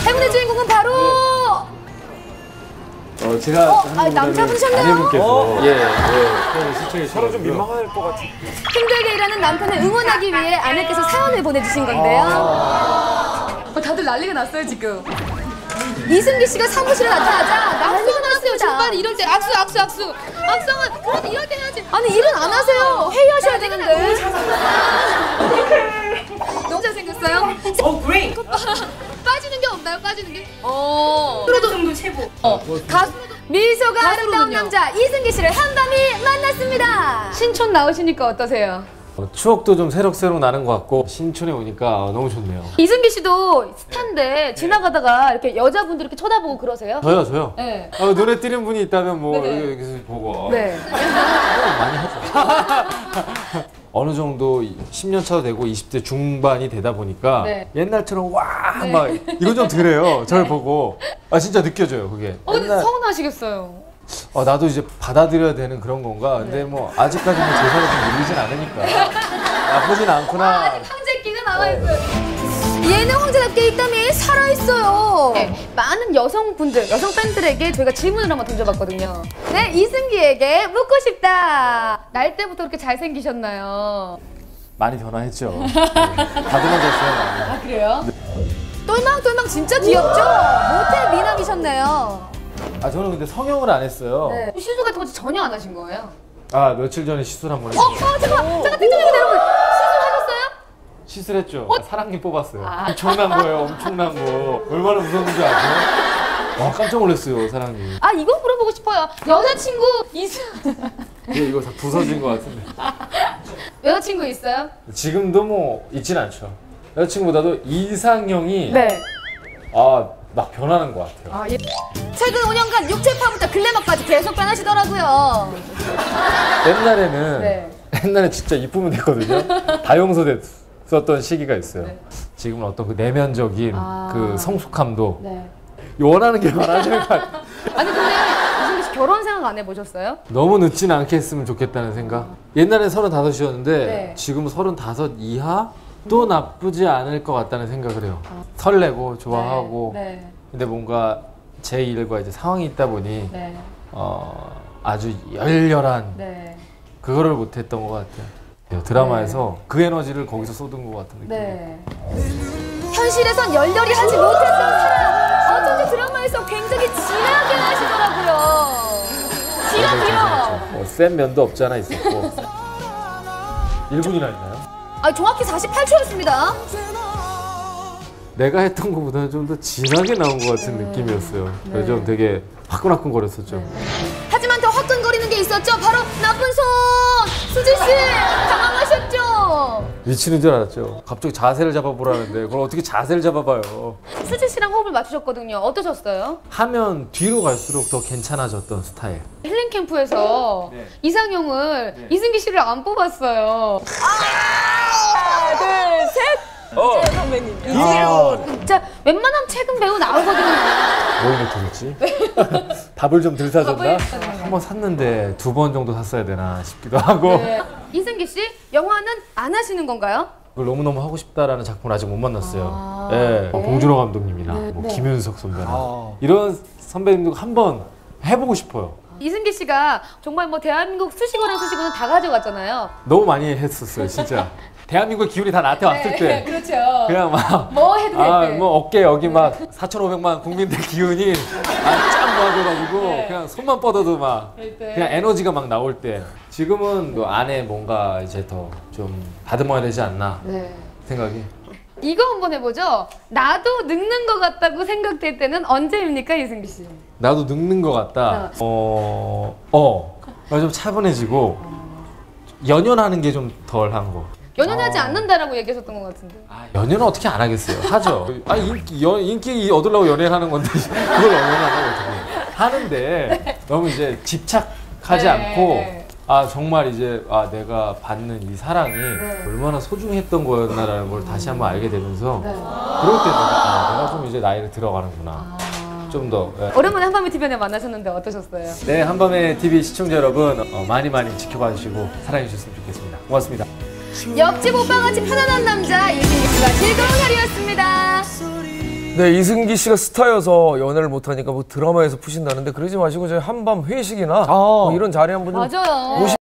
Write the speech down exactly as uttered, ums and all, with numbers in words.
행운의 주인공은 바로 어, 제가 어, 아, 남자분이셨네요. 아내분께서 어? 예, 예, 시청해 저랑 좀 민망할 것 같아. 힘들게 일하는 남편을 응원하기 위해 아내께서 사연을 보내주신 건데요. 어, 다들 난리가 났어요 지금. 이승기 씨가 사무실에 나타나자 난리가 났어요. 정말 이럴 때 악수 악수 악수. 악수는 그런 이럴 때 해야지. 아니 일은 안 하세요. 회의하셔야 되는데. 너무 잘생겼어요. 어, 그레이. 빠지는 게 없나요? 빠지는 게? 어. 프로도 정도 최고. 어. 가수 미소가 아름다운 남자 이승기 씨를 한밤이 만났습니다. 신촌 나오시니까 어떠세요? 어, 추억도 좀 새록새록 나는 것 같고 신촌에 오니까 너무 좋네요. 이승기 씨도 스타인데 지나가다가 이렇게 여자분들 이렇게 쳐다보고 그러세요? 저요, 저요. 네. 어, 눈에 띄는 분이 있다면 뭐 네네. 여기, 여기서 보고 네. 많이 하죠. 어느 정도 십 년 차도 되고 이십 대 중반이 되다 보니까 네. 옛날처럼 와 네. 막 이건 좀 덜해요. 저를 보고 아 진짜 느껴져요 그게. 어, 근데 옛날- 서운하시겠어요. 어, 나도 이제 받아들여야 되는 그런 건가? 근데 뭐 아직까지는 제 살이 좀 밀리진 않으니까 나쁘진 않구나. 아, 아직 황제기가 남아있어요. 예능 황제답게 입담이 살아있어요. 네, 많은 여성분들, 여성 팬들에게 저희가 질문을 한번 던져봤거든요. 네, 이승기에게 묻고 싶다. 날 때부터 그렇게 잘생기셨나요? 많이 변화했죠. 네. 다듬어졌어요 많이. 아, 그래요? 똘망똘망 진짜 귀엽죠? 모텔 미남이셨네요. 아 저는 근데 성형을 안 했어요. 네. 시술 같은 거 전혀 안 하신 거예요? 아 며칠 전에 시술 한 번 어, 했어요. 어, 잠깐, 잠깐, 팀장님 여러분, 시술하셨어요? 시술했죠. 어? 사랑니 뽑았어요. 아. 엄청난 거예요. 엄청난 거. 얼마나 무서운지 아세요? 와 깜짝 놀랐어요 사랑니. 아, 이거 물어보고 싶어요. 여자친구 이승 예, 이거 다 부서진 것 같은데. 여자친구 있어요? 지금도 뭐 있진 않죠. 여자친구보다도 이상형이 네. 아 막 변하는 것 같아요. 아, 예. 최근 오 년간 육체파부터 글래머까지 계속 변하시더라고요. 옛날에는 네. 옛날에 진짜 이쁘면 됐거든요. 다용서 됐었던 시기가 있어요. 네. 지금은 어떤 그 내면적인 아. 그 성숙함도 네. 원하는 게 많아지는 것 같아요. 아니 근데 이승기 씨 결혼 생각 안 해보셨어요? 너무 늦진 않게 했으면 좋겠다는 생각. 옛날엔 서른다섯이었는데 네. 지금 서른다섯 이하? 또 나쁘지 않을 것 같다는 생각을 해요. 설레고 좋아하고 네. 네. 근데 뭔가 제 일과 이제 상황이 있다 보니 네. 어, 아주 열렬한 네. 그거를 못했던 것 같아요. 드라마에서 그 에너지를 거기서 쏟은 것 같은 느낌. 네. 현실에선 열렬히 하지 못했던 사람. 어쩐지 드라마에서 굉장히 진하게 하시더라고요. 길어 길어. 뭐, 센 면도 없지 않아 있었고. 일 분이나 했나요? 아, 정확히 사십팔 초였습니다. 내가 했던 것보다는 좀 더 진하게 나온 것 같은 네. 느낌이었어요. 네. 그래서 좀 되게 화끈화끈거렸었죠. 네. 하지만 더 화끈거리는 게 있었죠. 바로 나쁜 손. 수지 씨 당황하셨죠? 미치는 줄 알았죠. 갑자기 자세를 잡아보라는데 그걸 어떻게 자세를 잡아봐요. 수지 씨랑 호흡을 맞추셨거든요. 어떠셨어요? 하면 뒤로 갈수록 더 괜찮아졌던 스타일. 힐링 캠프에서 네. 이상형을 네. 이승기 씨를 안 뽑았어요. 하나, 둘, 셋. 어. 선배님. 아, 진짜 웬만하면 최근 배우 나오거든요. 뭘 못하겠지? 답을 좀 덜 사줬나? 한 번 샀는데 두 번 정도 샀어야 되나 싶기도 하고. 네. 이승기 씨 영화는 안 하시는 건가요? 그걸 너무너무 하고 싶다라는 작품을 아직 못 만났어요. 아, 예, 네. 뭐 봉준호 감독님이나 네, 뭐 네. 김윤석 선배나 아. 이런 선배님들 한번 해보고 싶어요. 이승기 씨가 정말 뭐 대한민국 수식어랑 수식어는 다 가져갔잖아요. 너무 많이 했었어요, 진짜. 대한민국 기운이 다 나한테 왔을 때 그렇죠. 그냥 막 뭐 해도 될 아, 때. 뭐 어깨 여기 막 사천오백만 국민들 기운이 아, 쫙 모아져가지고 네. 그냥 손만 뻗어도 막 될 때. 그냥 에너지가 막 나올 때 지금은 그 안에 뭔가 이제 더 좀 다듬어야 되지 않나 네. 생각이. 이거 한번 해보죠. 나도 늙는 것 같다고 생각될 때는 언제입니까, 이승기 씨? 나도 늙는 것 같다. 어, 어, 나 좀 차분해지고 연연하는 게 좀 덜한 거. 연연하지 어. 않는다라고 얘기하셨던 것 같은데. 아, 연애는 어떻게 안 하겠어요? 하죠. 아, 인기, 연, 인기 얻으려고 연애를 하는 건데 그걸 연애하고 어떻게 하는데 너무 이제 집착하지 네. 않고 아 정말 이제 아 내가 받는 이 사랑이 네. 얼마나 소중했던 거였나라는 걸 다시 한번 알게 되면서 네. 그럴 때 내가, 아, 내가 좀 이제 나이를 들어가는구나. 아. 좀 더. 예. 오랜만에 한밤의 티비엔에 만나셨는데 어떠셨어요? 네, 한밤의 티비 시청자 여러분 어, 많이 많이 지켜봐 주시고 사랑해 주셨으면 좋겠습니다. 고맙습니다. 옆집 오빠같이 편안한 남자 이승기 씨가 즐거운 하루였습니다. 네, 이승기 씨가 스타여서 연애를 못하니까 뭐 드라마에서 푸신다는데 그러지 마시고 저희 한밤 회식이나 뭐 이런 자리 한번 좀 맞아요. 모시